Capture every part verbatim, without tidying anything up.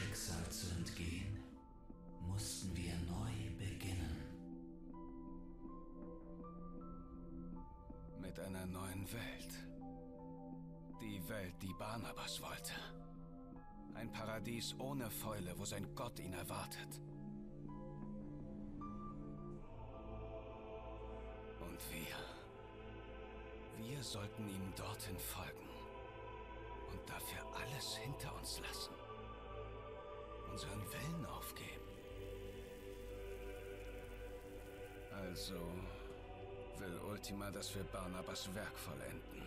Schicksal zu entgehen, mussten wir neu beginnen. Mit einer neuen Welt. Die Welt, die Barnabas wollte. Ein Paradies ohne Fäule, wo sein Gott ihn erwartet. Und wir... Wir sollten ihm dorthin folgen. Und dafür alles hinter uns lassen. Unseren Willen aufgeben. Also will Ultima, dass wir Barnabas Werk vollenden.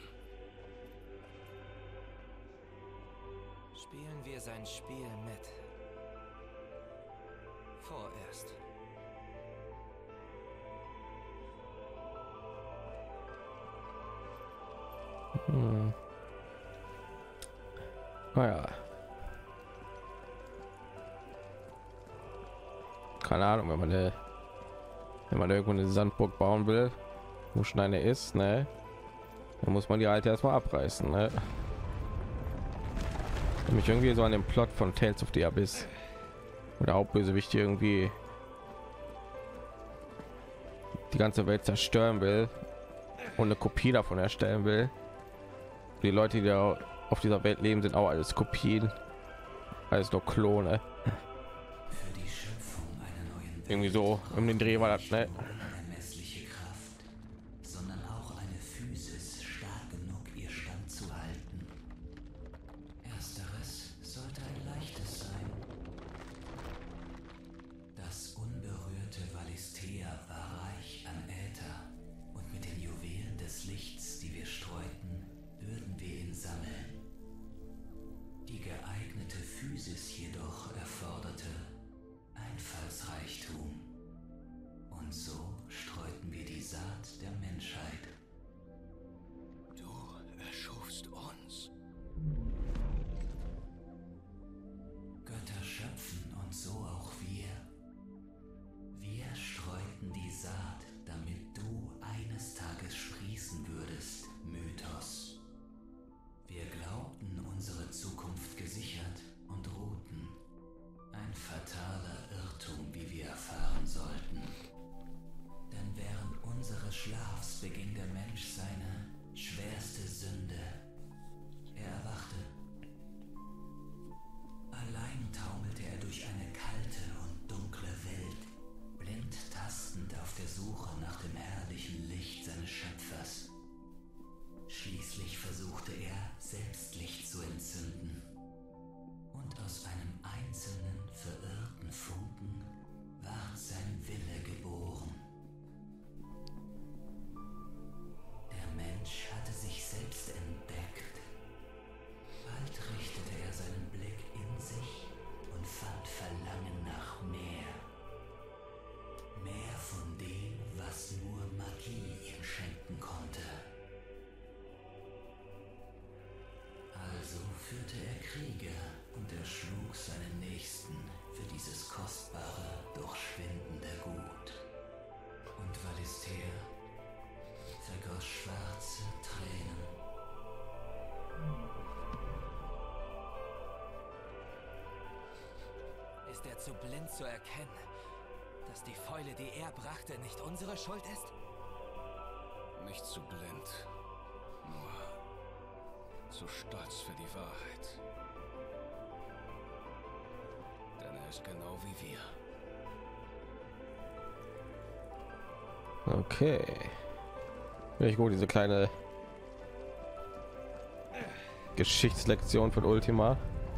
Spielen wir sein Spiel mit. Vorerst. Hm. Naja. Keine Ahnung, wenn man eine, wenn man irgendwo eine Sandburg bauen will, wo schon eine ist, ne, dann muss man die alte erstmal abreißen, ne? Mich irgendwie so an dem Plot von Tales of the Abyss, wo der Hauptbösewicht irgendwie die ganze Welt zerstören will und eine Kopie davon erstellen will. Die Leute, die da auf dieser Welt leben, sind auch alles Kopien, alles nur Klone. Für die Schöpfung einer neuen Welt Irgendwie so um den Dreh war das, ne? unermessliche Kraft, sondern auch eine Physis stark genug, ihr Stand zu halten. Ersteres sollte ein leichtes sein. Das unberührte Valisthea war reich an Äther, und mit den Juwelen des Lichts, die wir streuten, würden wir ihn sammeln. Die geeignete Physis jedoch erforderte Einfallsreichtum. Und so streuten wir die Saat der Menschheit. Du erschufst uns. Götter schöpfen und so auch wir. Wir streuten die Saat, damit du eines Tages sprießen würdest, Mythos. Wir glaubten, unsere Zukunft gesichert und ruhten. Ein fataler Irrtum, wie wir erfahren sollten. Denn während unseres Schlafs beging der Mensch seine schwerste Sünde. Er erwachte. Allein taumelte er durch eine kalte und dunkle Welt, blind tastend auf der Suche nach dem herrlichen Licht seines Schöpfers. Schließlich versuchte er, selbst Licht zu entzünden. Und aus einem einzelnen, verirrten Funken ward sein Wille geboren. Der Mensch hatte sich selbst entdeckt. Bald richtete er seinen Blick in sich und fand Verlangen nach mehr. Mehr von dem, was nur Magie ihm schenken konnte. Also führte er Kriege und erschlug seinen Nächsten für dieses kostbare, durchschwindende Gut. Und Valisthea vergoss schwarze Tränen. Ist er zu blind zu erkennen, dass die Fäule, die er brachte, nicht unsere Schuld ist? Nicht zu blind. Nur zu stolz für die Wahrheit. Denn er ist genau wie wir. Okay. Ich gut, diese kleine Geschichtslektion von Ultima.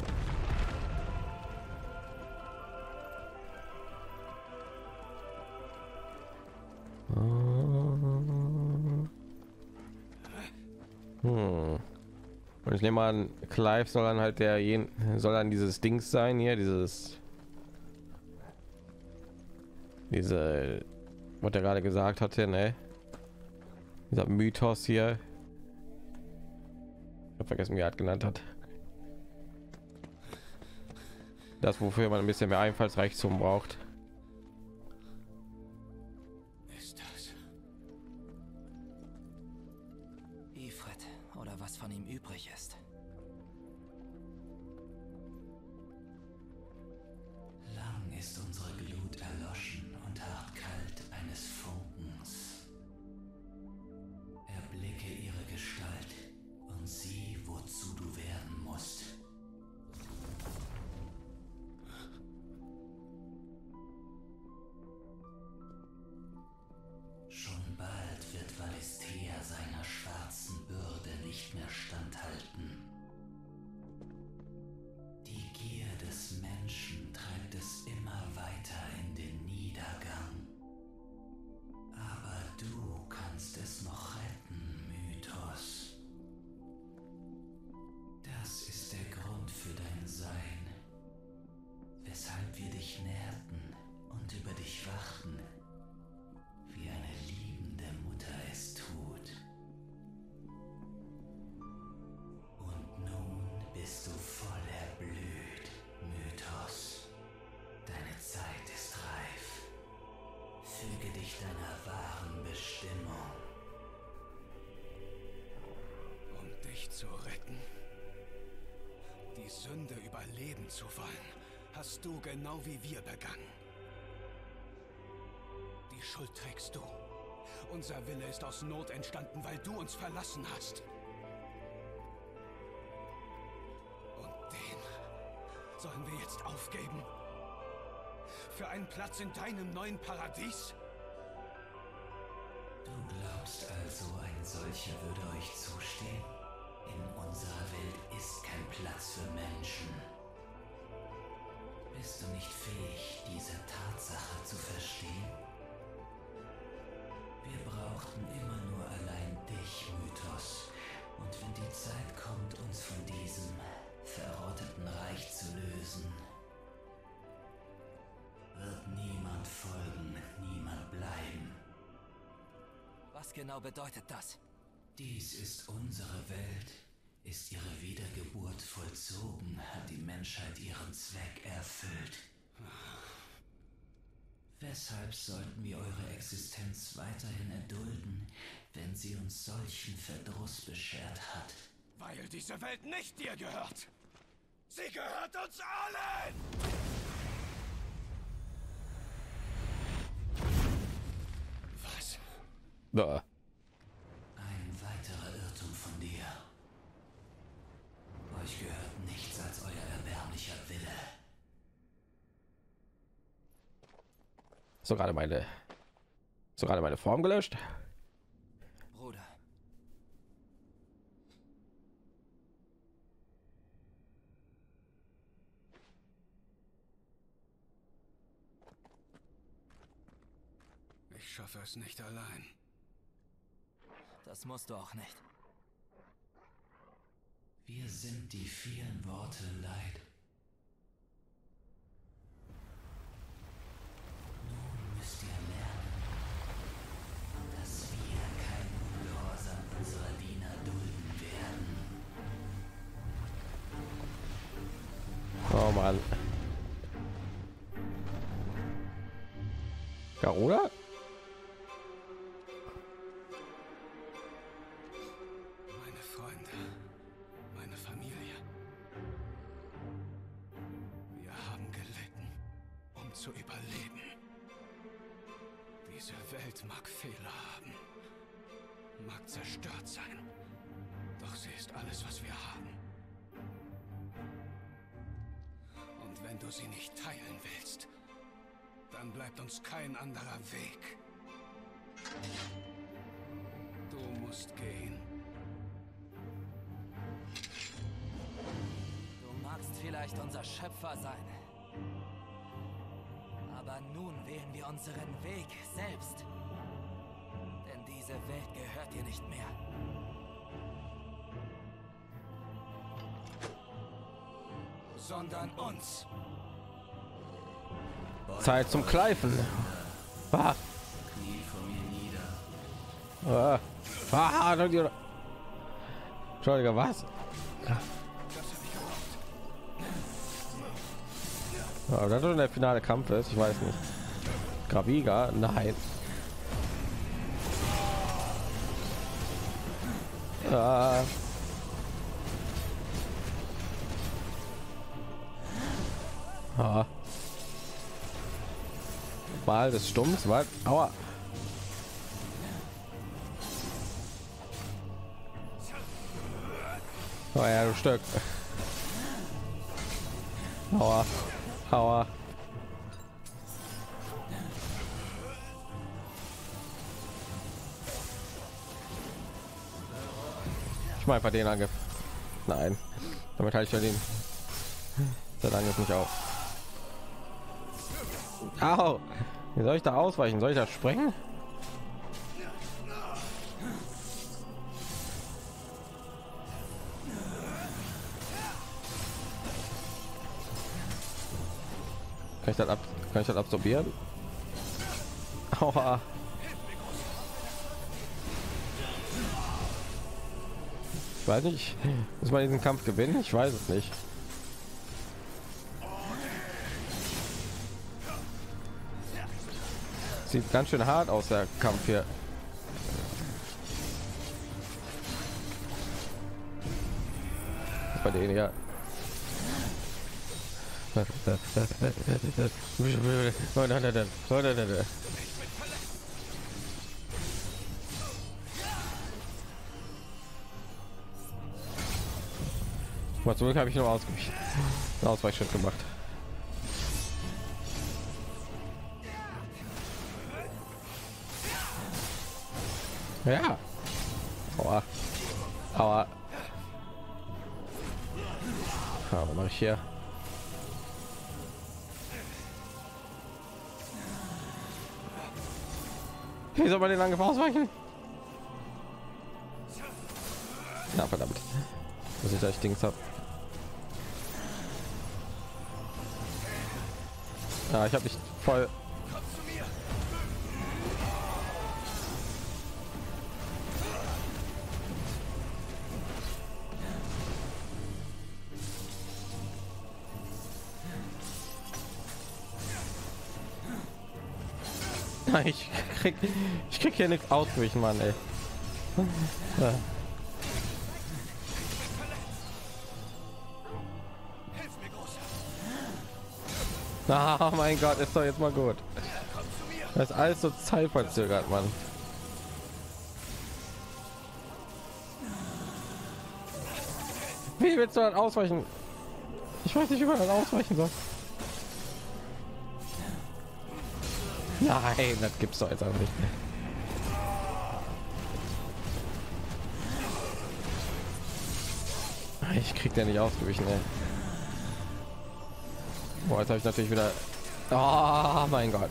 Hm. Und ich nehme an, Clive soll dann halt der jen soll dann dieses Dings sein hier, dieses diese, was er gerade gesagt hatte, ne? Dieser Mythos hier. Ich habe vergessen, wie er hat genannt hat. Das, wofür man ein bisschen mehr Einfallsreichtum braucht. Ist das? Ifrit, oder was von ihm übrig ist. nicht mehr standhalten. Die Gier des Menschen treibt es immer weiter in den Niedergang. Aber du kannst es noch retten, Mythos. Das ist der Grund für dein Sein, weshalb wir dich nährten und über dich wachten, wie eine liebende Mutter es tut. Und nun bist du voll erblüht, Mythos. Deine Zeit ist reif. Füge dich deiner wahren Bestimmung. Um dich zu retten, die Sünde überleben zu wollen, hast du genau wie wir begangen. Die Schuld trägst du. Unser Wille ist aus Not entstanden, weil du uns verlassen hast. Und den sollen wir jetzt aufgeben? Für einen Platz in deinem neuen Paradies? Du glaubst also, ein solcher würde euch zustehen? In unserer Welt ist kein Platz für Menschen. Bist du nicht fähig, diese Tatsache zu verstehen? Wir brauchten immer nur allein dich, Mythos. Und wenn die Zeit kommt, uns von diesem verrotteten Reich zu lösen, wird niemand folgen, niemand bleiben. Was genau bedeutet das? Dies ist unsere Welt. Ist ihre Wiedergeburt vollzogen, hat die Menschheit ihren Zweck erfüllt. Weshalb sollten wir eure Existenz weiterhin erdulden, wenn sie uns solchen Verdruss beschert hat? Weil diese Welt nicht dir gehört. Sie gehört uns allen! Was? Da. Ein weiterer Irrtum von dir. Euch gehört nichts als euer erbärmlicher Wille. So gerade meine, so gerade meine Form gelöscht. Bruder. Ich schaffe es nicht allein. Das musst du auch nicht. Wir sind die vielen Worte leid. Nun müsst ihr lernen, dass wir keinen Ungehorsam unserer Diener dulden werden. Oh Mann. Garuda? Meine Freunde, meine Familie. Wir haben gelitten, um zu überleben. Diese Welt mag Fehler haben, mag zerstört sein, doch sie ist alles, was wir haben. Und wenn du sie nicht teilen willst, dann bleibt uns kein anderer Weg. Du musst gehen. Du magst vielleicht unser Schöpfer sein. Aber nun wählen wir unseren Weg selbst. Denn diese Welt gehört dir nicht mehr. Sondern uns. Zeit zum Kleifen. Ah. Knie vor mir nieder. Ah. Ah, Entschuldige, was? Ja, das schon der finale Kampf ist, ich weiß nicht. Graviga, nein. Ah. Ah. Ball des Stumms, was? Aua. Oh ja, du Stück. Aua. Aua. Ich mache einfach den Angriff. Nein, damit halte ich ja den der Angriff nicht auf. Au! Wie soll ich da ausweichen? Soll ich das sprengen? Kann ich das ab? Kann ich das absorbieren? Aua. Ich weiß nicht, muss man diesen Kampf gewinnen? Ich weiß es nicht. Sieht ganz schön hart aus, der Kampf hier. Bei denen ja. Mal zurück habe ich noch ausgewichen. Ausweichschritt gemacht. Ja. Aua. Aua. Ja, was mache ich hier? Wie soll man den Angriff ausweichen? Na verdammt. Dass ich da Dings habe. Ja, ich habe dich voll. Ich krieg, ich krieg hier nichts ausgewichen, Mann, ey. Ja. Ah, oh mein Gott, ist doch jetzt mal gut. Das ist alles so zeitverzögert, Mann. Wie willst du dann ausweichen? Ich weiß nicht, wie man dann ausweichen soll. Nein, das gibt's doch jetzt auch nicht. Ich krieg den nicht ausgewichen, ey. Boah, jetzt habe ich natürlich wieder. Oh mein Gott.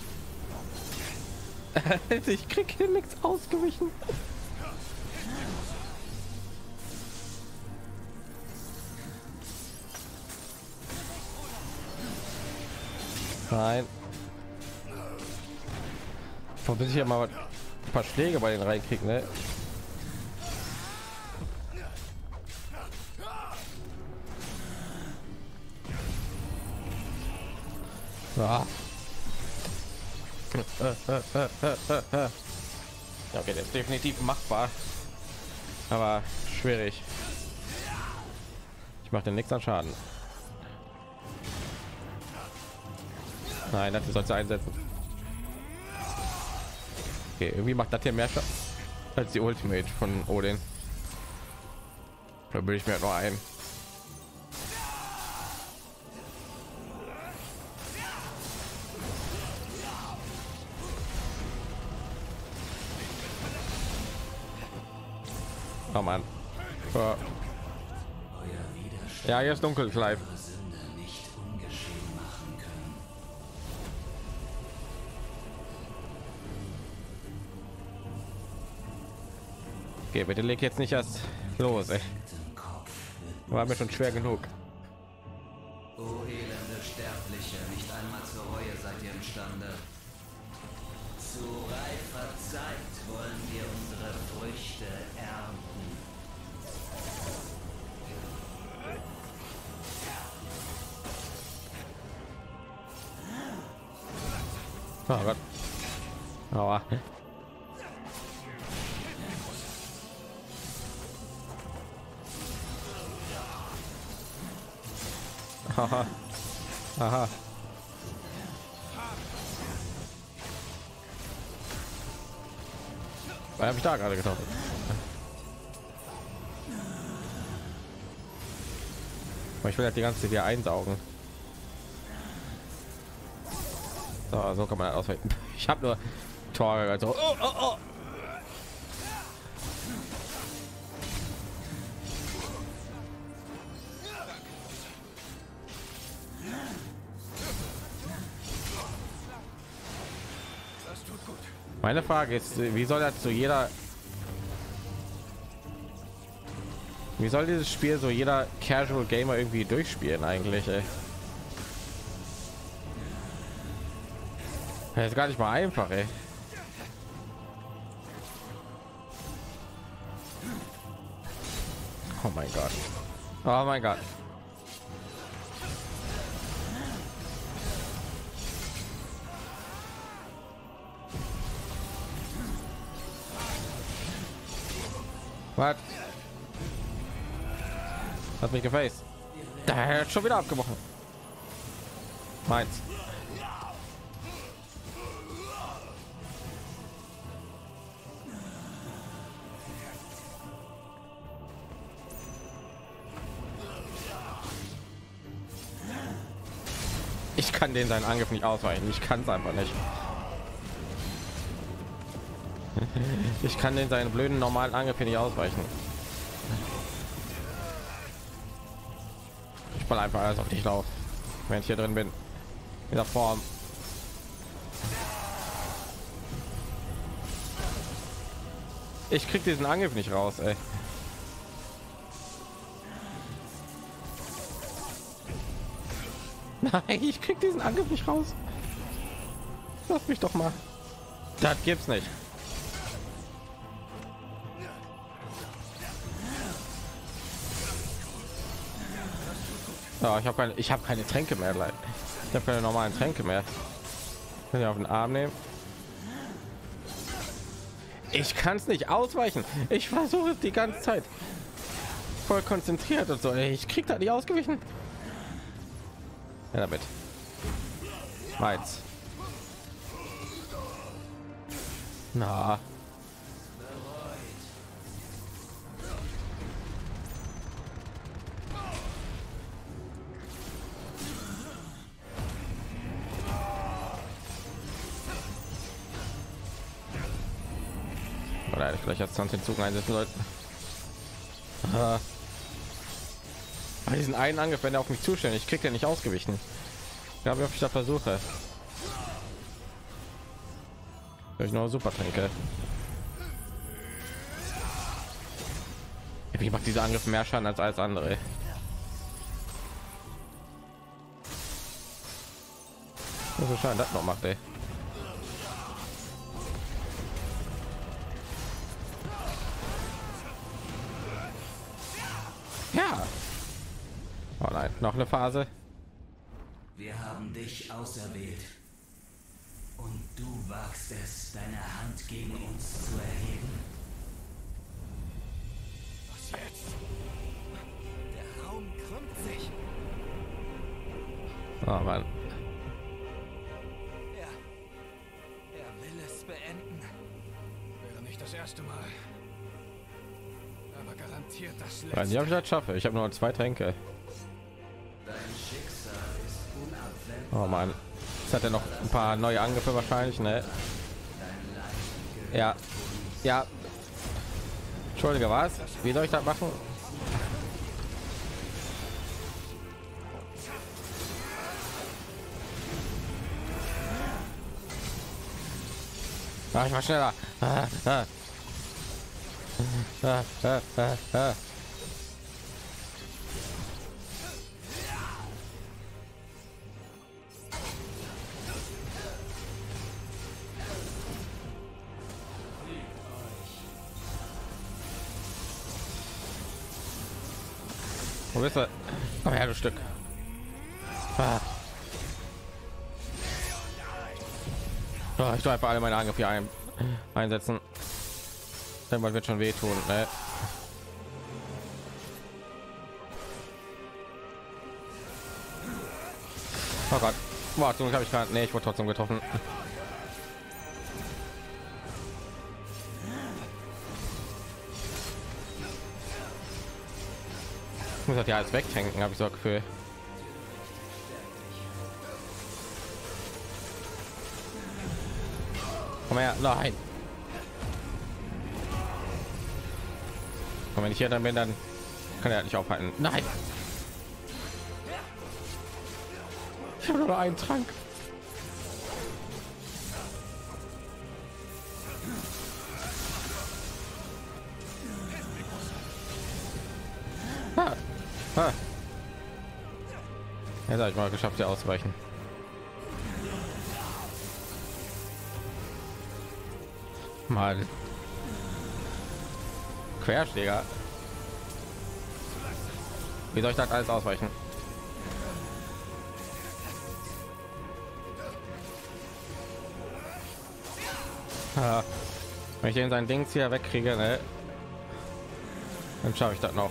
Ich krieg hier nichts ausgewichen. Nein. Bis ich ja mal ein paar Schläge bei den reinkriegen, ne? Ja. Okay, das ist definitiv machbar, aber schwierig. Ich mache den nichts an Schaden. Nein, das sollst du einsetzen. Okay, irgendwie macht das hier mehr Schaden als die Ultimate von Odin. Da will ich mir nur ein. Oh Mann. Oh. Ja, hier ist dunkel, Clive. Okay, bitte leg jetzt nicht erst los, ey. War mir schon schwer genug. O elende Sterbliche, nicht einmal zur Reue seid ihr imstande. Zu reifer Zeit wollen wir unsere Früchte ernten. Oh Gott. Aua. Aha. Aha. Was habe ich da gerade getroffen? Ich will halt die ganze Zeit hier einsaugen. So, so kann man ausweichen. Ich habe nur Tore, also oh, oh, oh. Meine Frage ist, wie soll das so jeder, wie soll dieses Spiel so jeder Casual Gamer irgendwie durchspielen eigentlich? Ey? Das ist gar nicht mal einfach, ey. Oh mein Gott. Oh mein Gott. Was? Hat mich gefaced. Der hat schon wieder abgebrochen. Meins. Ich kann den seinen Angriff nicht ausweichen. Ich kann es einfach nicht. Ich kann den seinen blöden normalen Angriff hier nicht ausweichen. Ich ball einfach alles auf dich drauf, wenn ich hier drin bin. In dieser Form. Ich krieg diesen Angriff nicht raus, ey. Nein, ich krieg diesen Angriff nicht raus. Lass mich doch mal. Das gibt's nicht. Ja, ich habe keine, ich habe keine Tränke mehr, leid. Ich habe keine normalen Tränke mehr. Kann ich auf den Arm nehmen? Ich kann es nicht ausweichen. Ich versuche es die ganze Zeit. Voll konzentriert und so. Ich krieg da nicht ausgewichen. Ja, damit. Meins. Na. Oder ich vielleicht jetzt zwanzig Zug einsetzen sollten. Bei diesen einen Angriff, wenn er auf mich zuständig, ich krieg ja nicht ausgewichen. Ja, wie oft ich da versuche. Ich nur super Tränke. Wie macht dieser Angriff mehr Schaden als alles andere? So Schaden das noch macht, ey. Ja. Oh nein, noch eine Phase. Wir haben dich auserwählt. Und du wagst es, deine Hand gegen uns zu erheben? Was jetzt? Der Raum krümmt sich. Oh Mann. Er, er will es beenden. Wäre nicht das erste Mal. Aber garantiert das Ja, letzte. die habe ich das schaffe. Ich habe nur zwei Tränke. Dein Schicksal ist unabwendbar. Oh Mann. Jetzt hat er noch ein paar neue Angriffe wahrscheinlich, ne? Ja. Ja. Entschuldige, was? Wie soll ich das machen? Ah, ich war schneller. Ah, ah. Ah, ah, ah, ah. Wo bist du? Komm her, du Stück. Ah. Oh, ich darf einfach alle meine Angriffe hier ein, einsetzen. Irgendwann wird schon wehtun. Ne? Oh Gott. Boah, zum Glück habe ich gerade. Nee, ich wurde trotzdem getroffen. Ich muss das ja alles wegtanken, habe ich so ein Gefühl. Komm her, nein. Und wenn ich hier dann bin, dann kann er nicht aufhalten. Nein. Ich habe nur einen Trank. Ah. Jetzt habe ich mal geschafft, hier ausweichen. Mal Querschläger. Wie soll ich das alles ausweichen? Ja. Wenn ich den sein Dings hier wegkriege, ne? Dann schaffe ich das noch.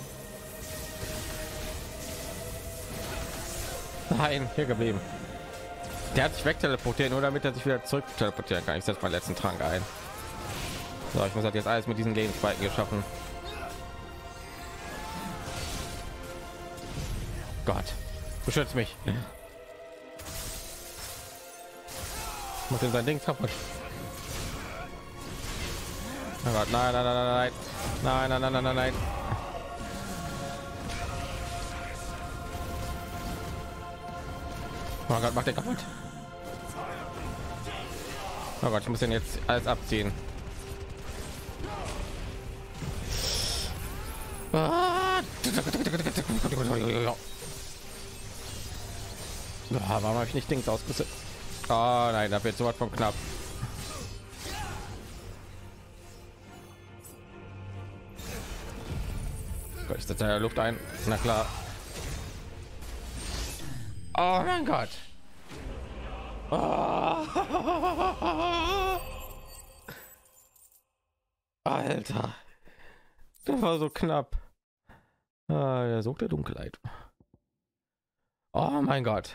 Nein, hier geblieben. Der hat sich wegteleportiert, nur damit er sich wieder zurück teleportieren kann. Ich setze meinen letzten Trank ein. So, ich muss das jetzt alles mit diesen Gegenspalten geschaffen. Gott, beschützt mich. Macht ihm sein Ding kaputt. Oh Gott, nein, nein, nein, nein, nein, nein, nein, nein, nein, nein. Oh Gott, macht der kaputt. Oh Gott, ich muss den jetzt alles abziehen. Ah. Ja, warum habe ich nicht Dings ausgerüstet? Oh nein, da wird so was von knapp. Gott, ich setze in der Luft ein. Na klar. Oh mein Gott. Oh. Alter. Das war so knapp. Ah, der Sog der Dunkelheit. Oh mein Gott.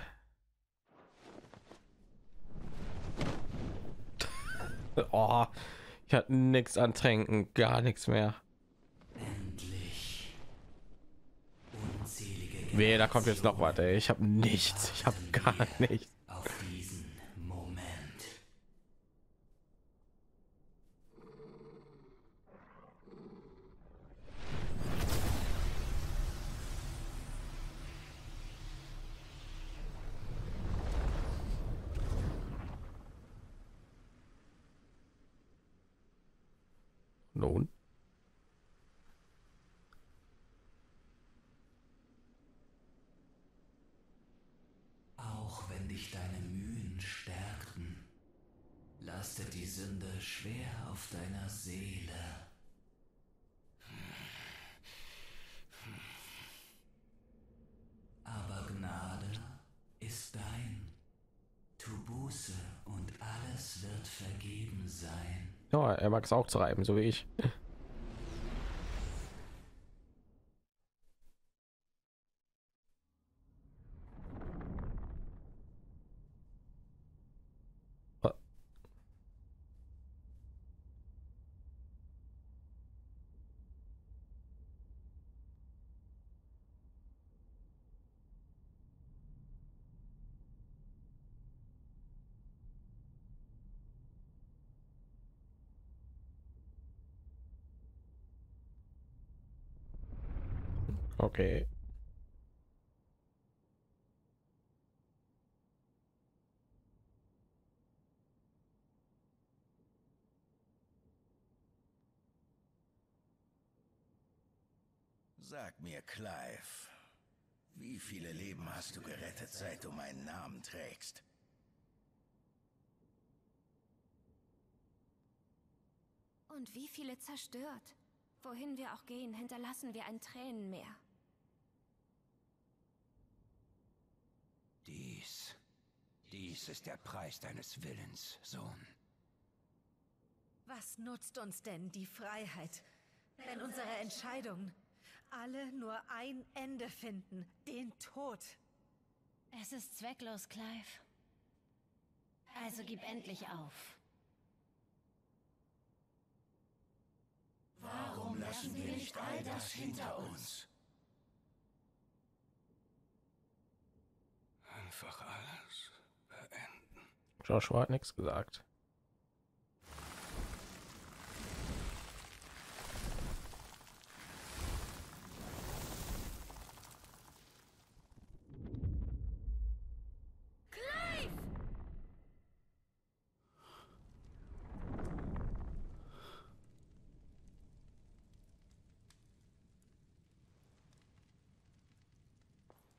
Oh, ich hatte nichts an Tränken, gar nichts mehr. Endlich. Unzählige Wehe, da kommt jetzt noch was. Ey. Ich habe nichts. Ich habe gar nichts. auf diesen Moment. Nun. Auch wenn dich deine Mühen stärkten, lastet die Sünde schwer auf deiner Seele. Aber Gnade ist dein. Tu Buße und alles wird vergeben sein. Ja, er mag es auch zu reiben, so wie ich. Okay. Sag mir, Clive, wie viele Leben hast du gerettet, seit du meinen Namen trägst? Und wie viele zerstört? Wohin wir auch gehen, hinterlassen wir ein Tränenmeer. Dies, dies ist der Preis deines Willens, Sohn. Was nutzt uns denn die Freiheit, wenn unsere Entscheidungen alle nur ein Ende finden, den Tod? Es ist zwecklos, Clive. Also gib endlich auf. Warum lassen wir nicht all das hinter uns? Einfach alles beenden. Joshua hat nichts gesagt.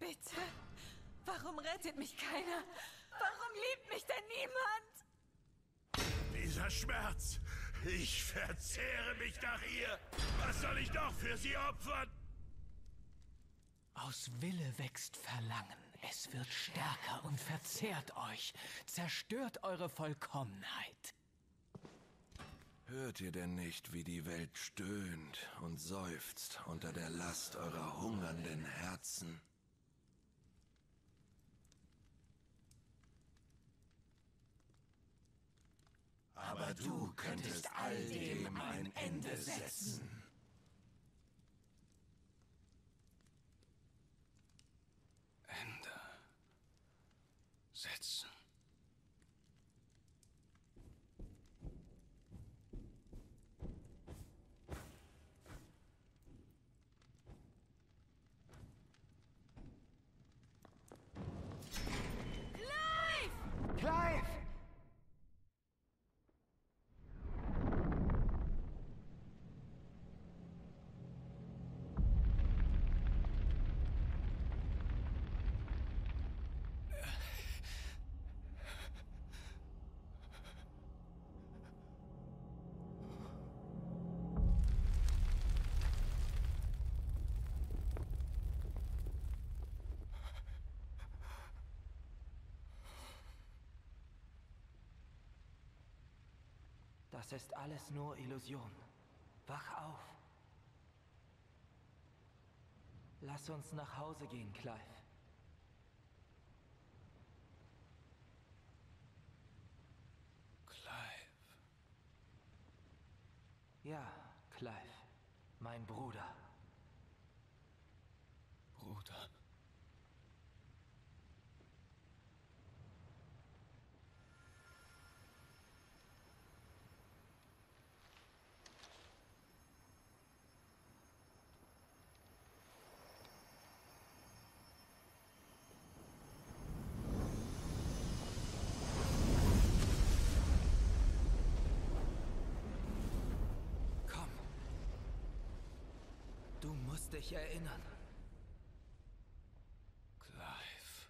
Bitte. Warum rettet mich keiner? Warum liebt mich denn niemand? Dieser Schmerz. Ich verzehre mich nach ihr. Was soll ich noch für sie opfern? Aus Wille wächst Verlangen. Es wird stärker und verzehrt euch. Zerstört eure Vollkommenheit. Hört ihr denn nicht, wie die Welt stöhnt und seufzt unter der Last eurer hungernden Herzen? Aber du könntest all dem ein Ende setzen. Ende setzen. Clive! Das ist alles nur Illusion. Wach auf. Lass uns nach Hause gehen, Clive. Clive. Ja, Clive. Mein Bruder. Bruder. Du musst dich erinnern. Clive.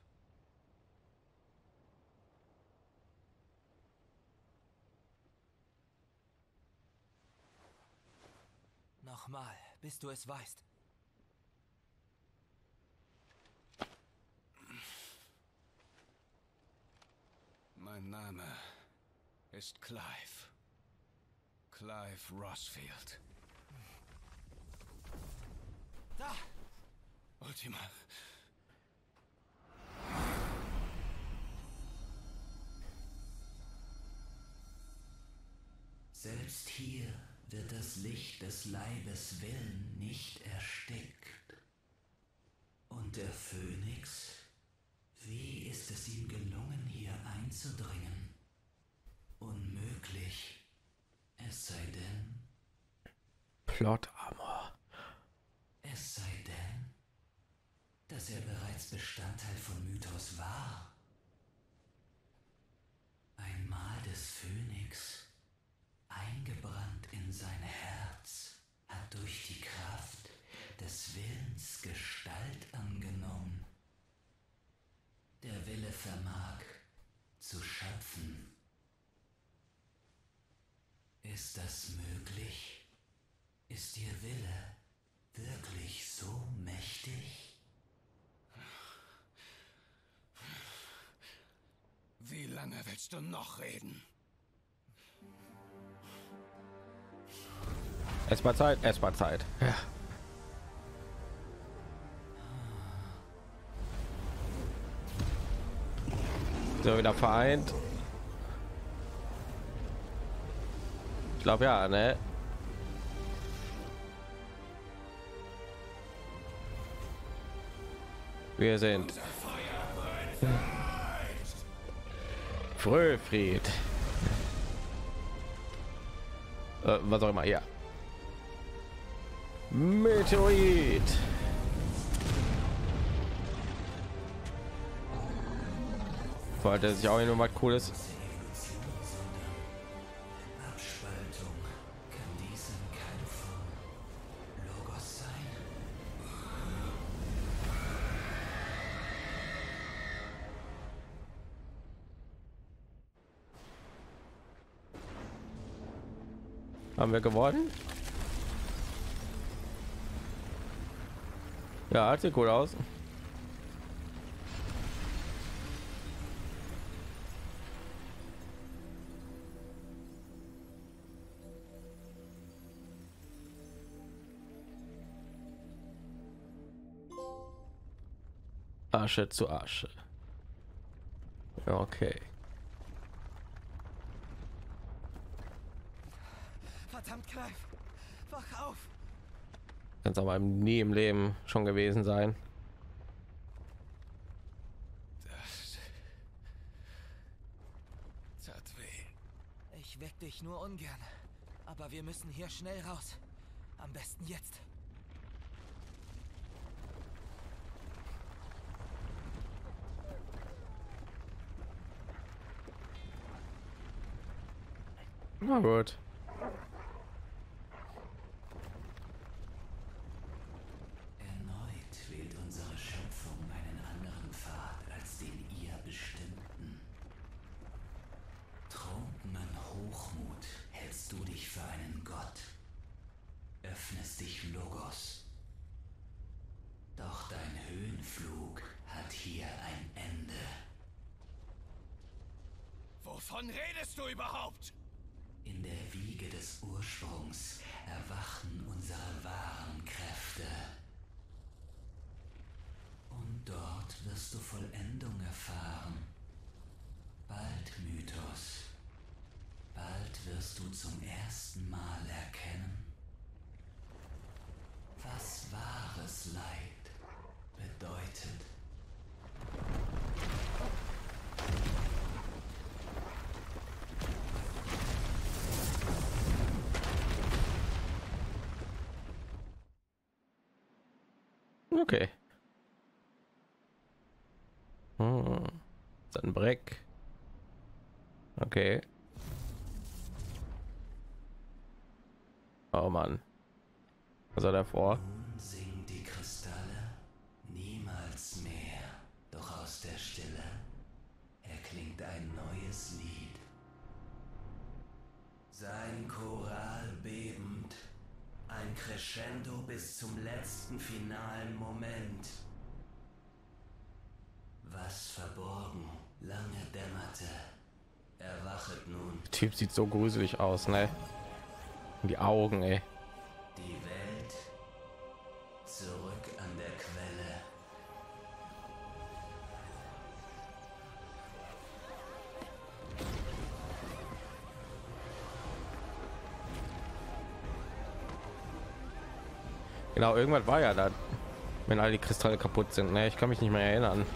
Nochmal, bis du es weißt. Mein Name ist Clive. Clive Rosfield. Da! Ultima. Selbst hier wird das Licht des Leibes Willen nicht erstickt. Und der Phönix, wie ist es ihm gelungen, hier einzudringen? Unmöglich. Es sei denn... Plot Armor. Es sei denn, dass er bereits Bestandteil von Mythos war. Ein Mal des Phönix, eingebrannt in sein Herz, hat durch die Kraft des Willens Gestalt angenommen. Der Wille vermag zu schöpfen. Ist das möglich? Ist Ihr Wille wirklich so mächtig? Wie lange willst du noch reden? Erstmal Zeit, erstmal Zeit. Ja. So, wieder vereint. Ich glaube ja, ne? Wir sind Fröhfried. Äh, was auch immer, ja. Meteorit. Wollte sich auch noch mal Cooles. Abspaltung kann dies in keiner Form Logos sein. Haben wir gewonnen? Ja, sieht gut aus. Asche zu Asche. Ja, okay. Verdammt, Clive! Wach auf! Kann es aber nie im Leben schon gewesen sein. Das tat weh. Ich weck dich nur ungern. Aber wir müssen hier schnell raus. Am besten jetzt. Na gut. Erneut wählt unsere Schöpfung einen anderen Pfad als den ihr bestimmten. Trunken Hochmut hältst du dich für einen Gott, öffnest dich Logos. Doch dein Höhenflug hat hier ein Ende. Wovon redest du überhaupt? In der Wiege des Ursprungs erwachen unsere wahren Kräfte. Und dort wirst du Vollendung erfahren. Bald, Mythos. Bald wirst du zum ersten Mal erkennen, was wahres Leid bedeutet. Okay. Hm. Dann Breck. Okay. Oh Mann. Was hat er vor? Nun singen die Kristalle niemals mehr, doch aus der Stille erklingt ein neues Lied. Sein Choral bebend, ein Crescendo bis zum letzten finalen Moment. Was verborgen lange dämmerte, erwachet nun. Der Typ sieht so gruselig aus, ne? Die Augen, ey. Die Welt zurück an der Quelle. Genau, irgendwas war ja da, wenn all die Kristalle kaputt sind, ne? Ich kann mich nicht mehr erinnern.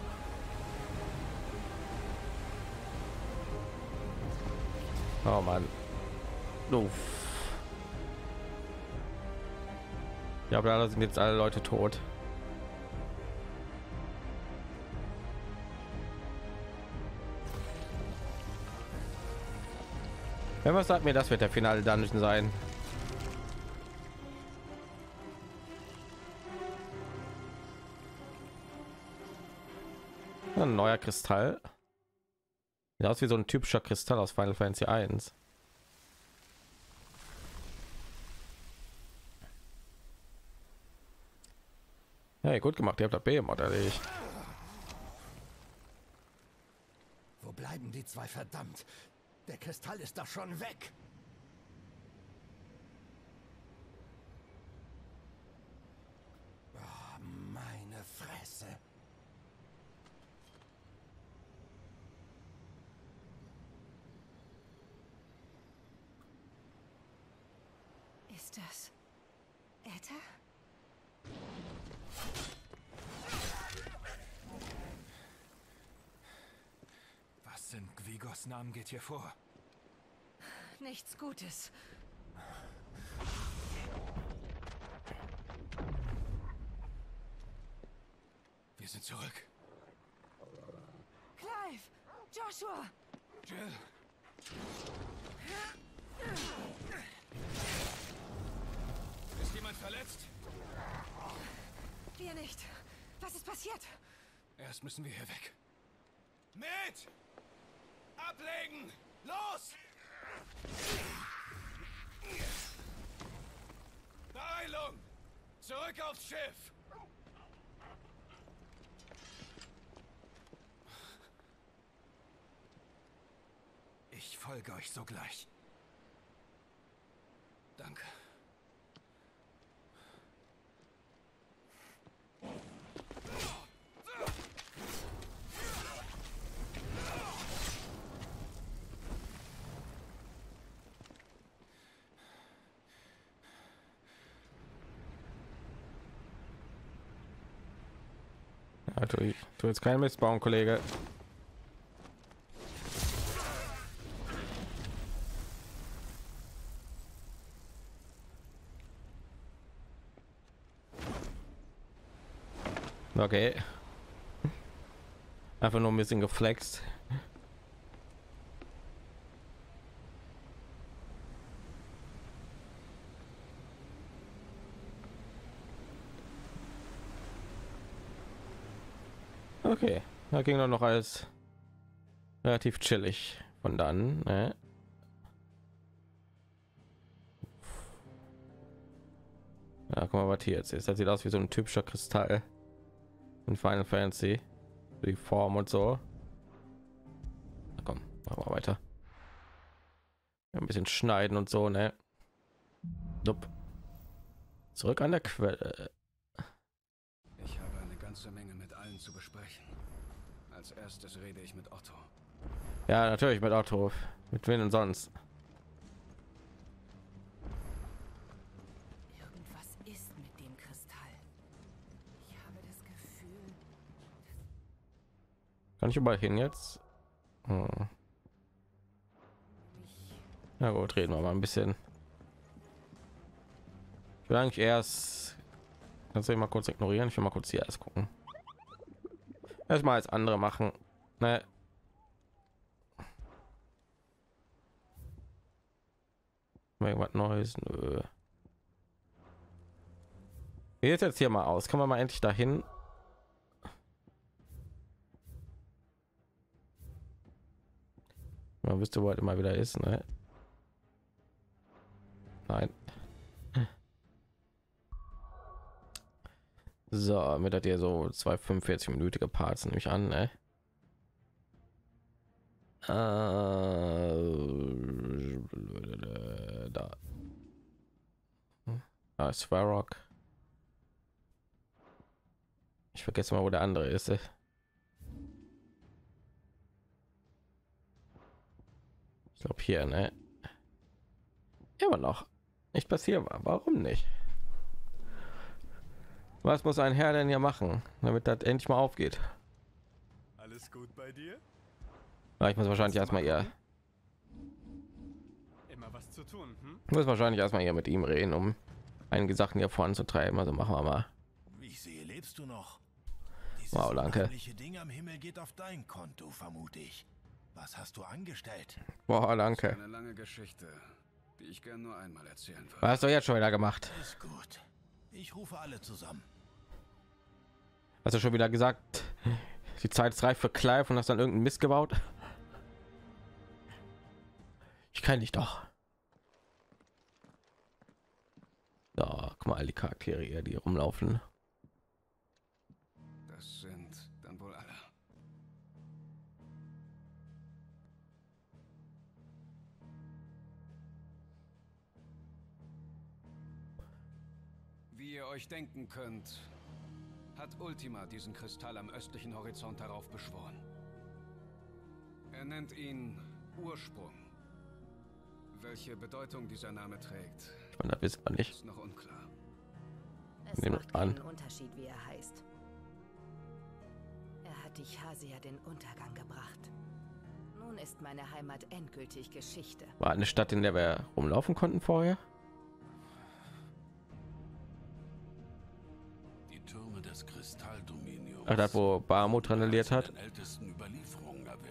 Oh Mann. Uff. Ja, aber da sind jetzt alle Leute tot. Wenn was sagt mir, das wird der finale Dungeon sein. Ein neuer Kristall. Sieht aus wie so ein typischer Kristall aus Final Fantasy eins. Hey, gut gemacht, ihr habt das Behemoth erledigt. Wo bleiben die zwei, verdammt? Der Kristall ist doch schon weg. Oh, meine Fresse. Ist das Etta? Was in Gwigors Namen geht hier vor? Nichts Gutes. Wir sind zurück. Clive! Joshua! Jill. Ist jemand verletzt? Wir nicht. Was ist passiert? Erst müssen wir hier weg. Mit! Ablegen! Los! Beeilung! Zurück aufs Schiff! Ich folge euch sogleich. Danke. Ja, du, ich, du jetzt kein Mist bauen, Kollege. Okay. Einfach nur ein bisschen geflext. Okay, da ging doch noch alles relativ chillig von dann. Ne? Ja, guck mal, was hier jetzt ist. Das sieht aus wie so ein typischer Kristall in Final Fantasy, die Form und so. Na komm, machen wir weiter. Ein bisschen schneiden und so, ne? Dup. Zurück an der Quelle. Ich habe eine ganze Menge mit allen zu besprechen. Als erstes rede ich mit Otto. Ja, natürlich mit Otto. Mit wem denn sonst? Irgendwas ist mit dem Kristall. Ich habe das Gefühl. Kann ich überall hin jetzt? Hm. Na gut, reden wir mal ein bisschen. Ich will eigentlich erst, kannst du mal kurz ignorieren? Ich will mal kurz hier erst gucken. Erstmal als andere machen. Ne? Irgendwas Neues? Nö. Wie sieht jetzt hier mal aus? Kann man mal endlich dahin? Man wüsste, wo halt immer wieder ist, ne? Nein. So, mit hat ihr so zwei fünfundvierzig minütige Parts nämlich an, ne? Äh, da. Da ist Svarog. Ich vergesse mal, wo der andere ist. Ich glaube hier, ne? Immer noch nicht passiert war. Warum nicht? Was muss ein Herr denn hier machen, damit das endlich mal aufgeht? Alles gut bei dir? Ja, ich muss wahrscheinlich erstmal eher. Immer was zu tun, hm? Ich muss wahrscheinlich erstmal hier mit ihm reden, um einige Sachen hier voranzutreiben. Also machen wir mal. Wie ich sehe, lebst du noch? Wow, danke. Das Ding am Himmel geht auf dein Konto, vermute ich. Was hast du angestellt? Boah, danke. Eine lange Geschichte, die ich gern nur einmal erzählen würde. Was hast du jetzt schon wieder gemacht? Ist gut. Ich rufe alle zusammen. Hast du schon wieder gesagt, die Zeit ist reif für Clive und hast dann irgendeinen Mist gebaut? Ich kann dich doch. So, guck mal, all die Charaktere hier, die rumlaufen. Das sind dann wohl alle. Wie ihr euch denken könnt, hat Ultima diesen Kristall am östlichen Horizont darauf beschworen. Er nennt ihn Ursprung. Welche Bedeutung dieser Name trägt, Und das wissen wir nicht. ist noch unklar. Es Nehmen macht an. keinen Unterschied, wie er heißt. Er hat die Chasia den Untergang gebracht. Nun ist meine Heimat endgültig Geschichte. War eine Stadt, in der wir rumlaufen konnten vorher. Die Türme des Kristalldominiums. Ach, das, wo Bahamut randaliert hat. In den ältesten Überlieferungen erwähnt.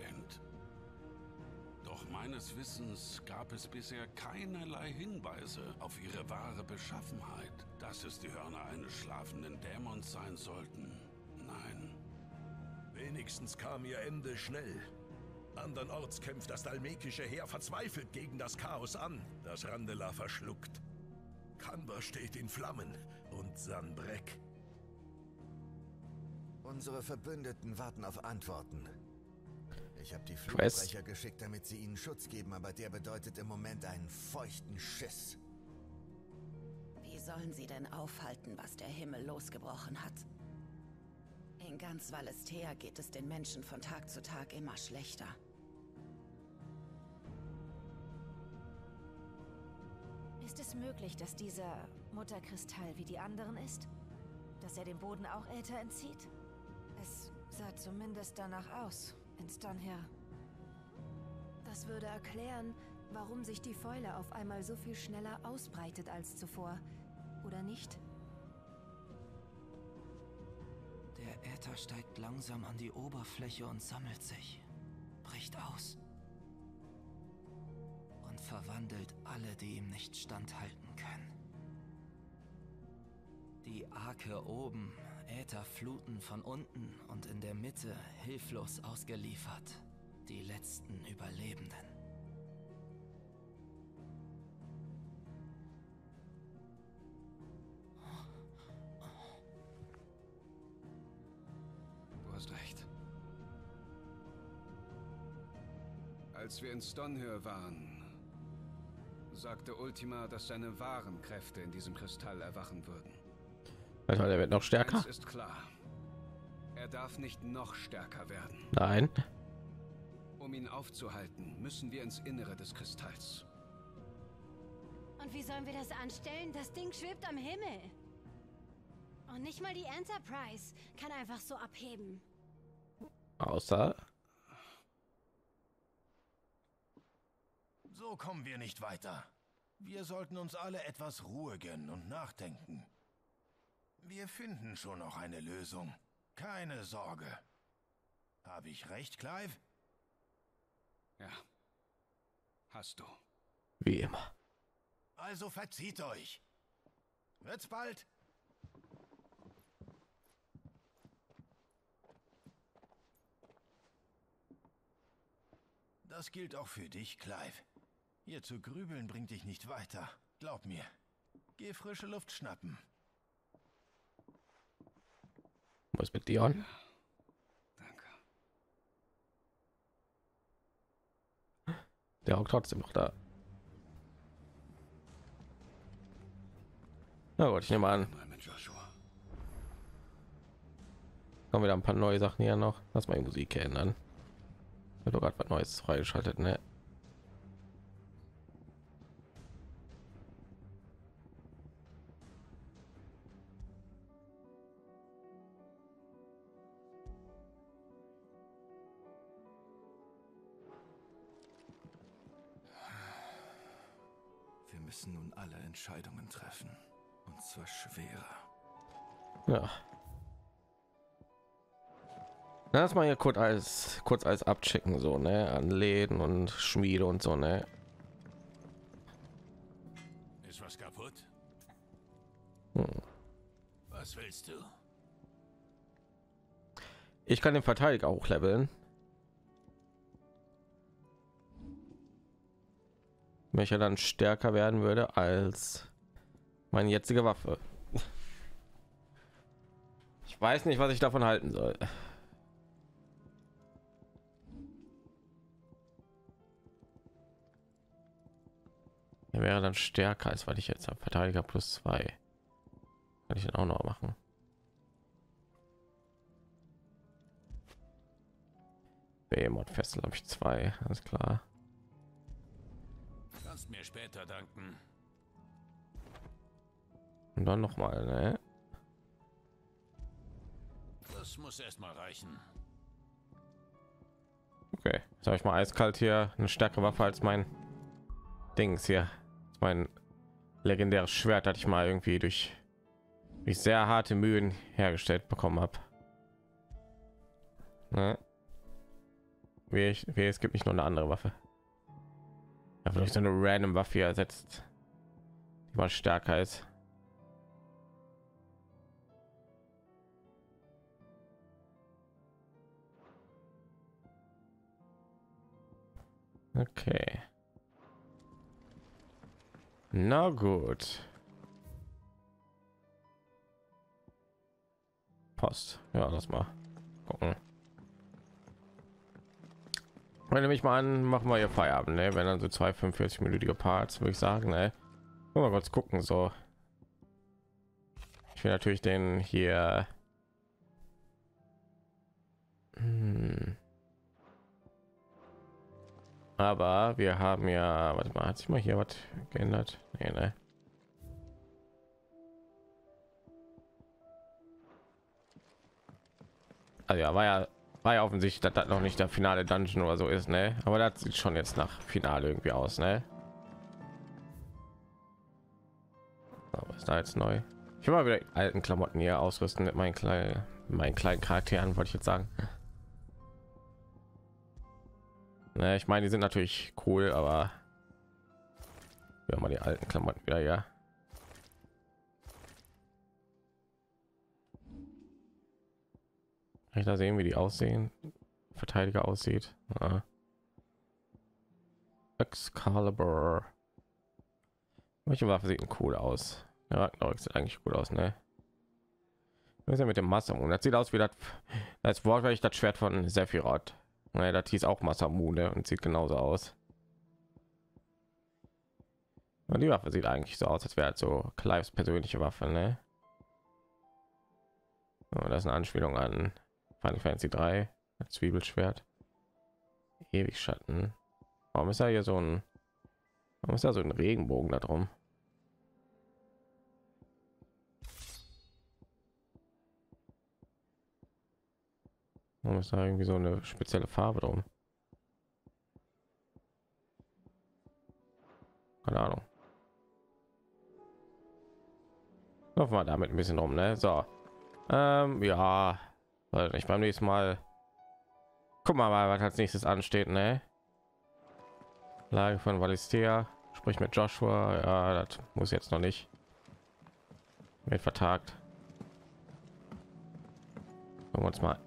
Doch meines Wissens gab es bisher keinerlei Hinweise auf ihre wahre Beschaffenheit. Dass es die Hörner eines schlafenden Dämons sein sollten. Nein. Wenigstens kam ihr Ende schnell. Andernorts kämpft das dalmekische Heer verzweifelt gegen das Chaos an, das Randelar verschluckt. Kanber steht in Flammen und Sanbreck. Unsere Verbündeten warten auf Antworten. Ich habe die weiß. Flugbrecher geschickt, damit sie ihnen Schutz geben, aber der bedeutet im Moment einen feuchten Schiss. Wie sollen sie denn aufhalten, was der Himmel losgebrochen hat? In ganz Valisthea geht es den Menschen von Tag zu Tag immer schlechter. Ist es möglich, dass dieser Mutterkristall wie die anderen ist? Dass er dem Boden auch Äther entzieht? Es sah zumindest danach aus, ins Dunher. Das würde erklären, warum sich die Fäule auf einmal so viel schneller ausbreitet als zuvor. Oder nicht? Der Äther steigt langsam an die Oberfläche und sammelt sich, bricht aus und verwandelt alle, die ihm nicht standhalten können. Die Arke oben, Ätherfluten von unten und in der Mitte hilflos ausgeliefert, die letzten Überlebenden. Du hast recht. Als wir in Stonehir waren, sagte Ultima, dass seine wahren Kräfte in diesem Kristall erwachen würden. Also, der wird noch stärker. Eins ist klar. Er darf nicht noch stärker werden. Nein. Um ihn aufzuhalten, müssen wir ins Innere des Kristalls. Und wie sollen wir das anstellen? Das Ding schwebt am Himmel. Und nicht mal die Enterprise kann einfach so abheben. Außer... So kommen wir nicht weiter. Wir sollten uns alle etwas Ruhe gönnen und nachdenken. Wir finden schon noch eine Lösung. Keine Sorge. Habe ich recht, Clive? Ja. Hast du. Wie immer. Also verzieht euch. Wird's bald? Das gilt auch für dich, Clive. Hier zu grübeln bringt dich nicht weiter. Glaub mir. Geh frische Luft schnappen. Was mit Dion? Danke. Der auch trotzdem noch da. Na gut, ich nehme an. Kommen wieder ein paar neue Sachen hier noch. Lass mal die Musik ändern. Ich habe gerade was Neues freigeschaltet, ne? Wir müssen nun alle Entscheidungen treffen. Und zwar schwerer. Ja. Lass mal hier kurz als kurz als abchecken, so, ne, an Läden und Schmiede und so, ne. Ist was kaputt? Hm. Was willst du? Ich kann den Verteidiger auch leveln. Welcher dann stärker werden würde als meine jetzige Waffe. Ich weiß nicht, was ich davon halten soll. Er wäre dann stärker, als weil ich jetzt habe. Verteidiger plus zwei. Kann ich den auch noch machen. Behemoth Fessel habe ich zwei, alles klar. Kannst mir später danken. Und dann noch mal, ne? Das muss erst mal reichen. Okay, jetzt habe ich mal eiskalt hier eine stärkere Waffe als mein Dings hier. Mein legendäres Schwert, hatte ich mal irgendwie durch, durch sehr harte Mühen hergestellt bekommen habe. Ne? Wie ich, wie es gibt nicht nur eine andere Waffe. Ja, vielleicht so eine random Waffe hier ersetzt, die mal stärker ist. Okay. Na gut. Post. Ja, lass mal gucken. Wenn mich mal an, machen wir hier Feierabend, ne? Wenn dann so zwei fünfundvierzig-minütige Parts, würde ich sagen, ne? Mal kurz gucken, so. Ich will natürlich den hier. Hm. Aber wir haben ja, warte mal, hat sich mal hier was geändert? Nee, ne? Also ja, war ja, war ja offensichtlich, dass das noch nicht der finale Dungeon oder so ist, ne? Aber das sieht schon jetzt nach Finale irgendwie aus, ne? Aber ist da jetzt neu? Ich will mal wieder alten Klamotten hier ausrüsten mit meinen kleinen, meinen kleinen Charakteren, wollte ich jetzt sagen. Ne, ich meine, die sind natürlich cool, aber wir haben mal die alten Klamotten wieder, ja. Kann ich da sehen, wie die aussehen? Verteidiger aussieht. Ja. Excalibur. Welche Waffe sieht denn cool aus? Ja, sieht eigentlich gut aus, ne? Was ist ja mit dem Masamune? Das sieht aus wie das, das wortwörtlich das Schwert von Sephiroth. Ja, das hieß auch Masamune und sieht genauso aus. Und die Waffe sieht eigentlich so aus, als wäre halt so Clives persönliche Waffe, ne? Oh, das ist eine Anspielung an Final Fantasy drei, das Zwiebelschwert. Ewig Schatten. Warum ist da hier so ein, warum ist da so ein Regenbogen da drum? Warum ist da irgendwie so eine spezielle Farbe drum? Keine Ahnung. Laufen wir damit ein bisschen rum, ne? So. Ähm, ja. Weil ich beim nächsten Mal. Guck mal, was als nächstes ansteht, ne? Lage von Valisthea. Sprich mit Joshua. Ja, das muss jetzt noch nicht. Wird vertagt. Gucken wir uns mal.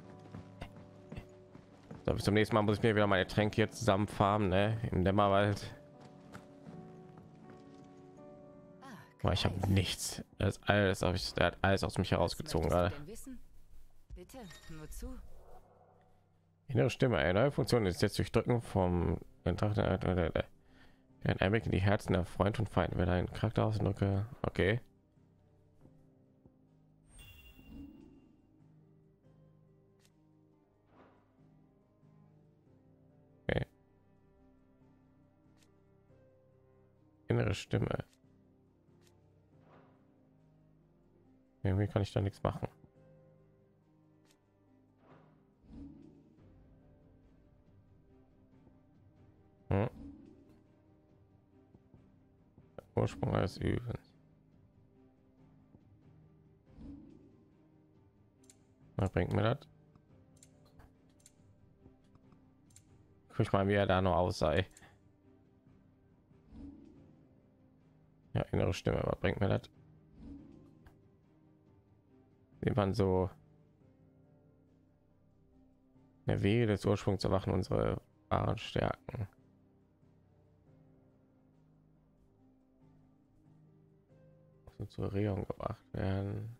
So, bis zum nächsten Mal muss ich mir wieder meine Tränke hier zusammen farmen, ne? Im Dämmerwald. Aber ich habe nichts. Das ist alles, habe ich, der hat alles aus mich herausgezogen gerade. Bitte, nur zu. Innere Stimme, eine neue Funktion ist jetzt durch Drücken vom ein Einblick in die Herzen der Freund und Feind. Wenn ein Charakter ausdrücke, okay. Okay. Innere Stimme. Irgendwie kann ich da nichts machen. Hm. Ursprung eines Übens. Was bringt mir das? Guck mal, wie er da noch aussah. Ja, innere Stimme, was bringt mir das? Sieht man so eine Wehe des Ursprungs zu erwachen, unsere wahren Stärken. So zur Erregung gebracht werden.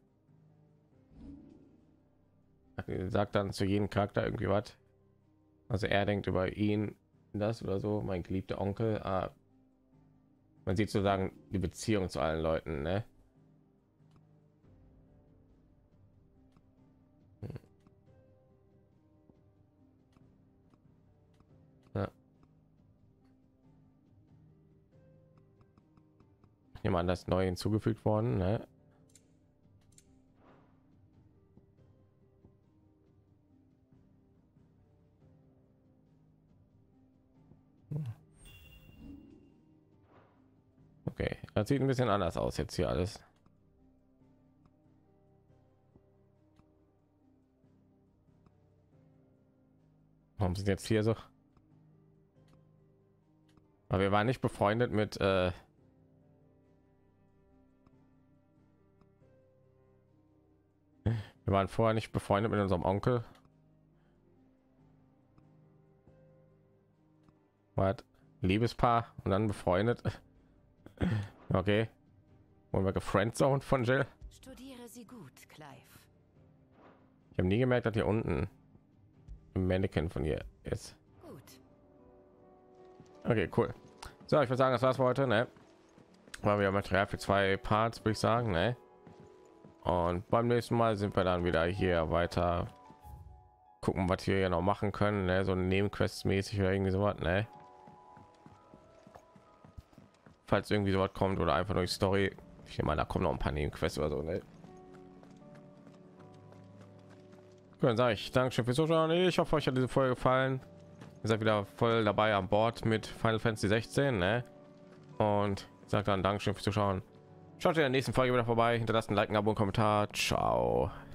Sagt dann zu jedem Charakter irgendwie was. Also er denkt über ihn das oder so, mein geliebter Onkel. Ah, man sieht sozusagen die Beziehung zu allen Leuten, ne? Jemand das neu hinzugefügt worden, ne? Okay, das sieht ein bisschen anders aus jetzt hier alles. Warum sind jetzt hier so? Aber wir waren nicht befreundet mit äh wir waren vorher nicht befreundet mit unserem Onkel. Was? Liebespaar und dann befreundet. Okay. Wollen wir gefriendzoned von Jill? Studiere sie gut, Clive. Ich habe nie gemerkt, dass hier unten ein Mannequin von ihr ist. Gut. Okay, cool. So, ich würde sagen, das war's für heute, ne? War wieder Material für zwei Parts, würde ich sagen, ne? Und beim nächsten Mal sind wir dann wieder hier weiter gucken, was wir hier noch machen können, ne? So Nebenquests mäßig oder irgendwie sowas, ne? Falls irgendwie sowas kommt oder einfach durch Story. Ich nehme mal, da kommen noch ein paar Nebenquests oder so, ne? Dann sage ich Dankeschön fürs Zuschauen. Ich hoffe, euch hat diese Folge gefallen. Ihr seid wieder voll dabei an Bord mit Final Fantasy sechzehn, ne? Und sagt dann Dankeschön fürs Zuschauen. Schaut in der nächsten Folge wieder vorbei. Hinterlasst ein Like, ein Abo, ein Kommentar. Ciao.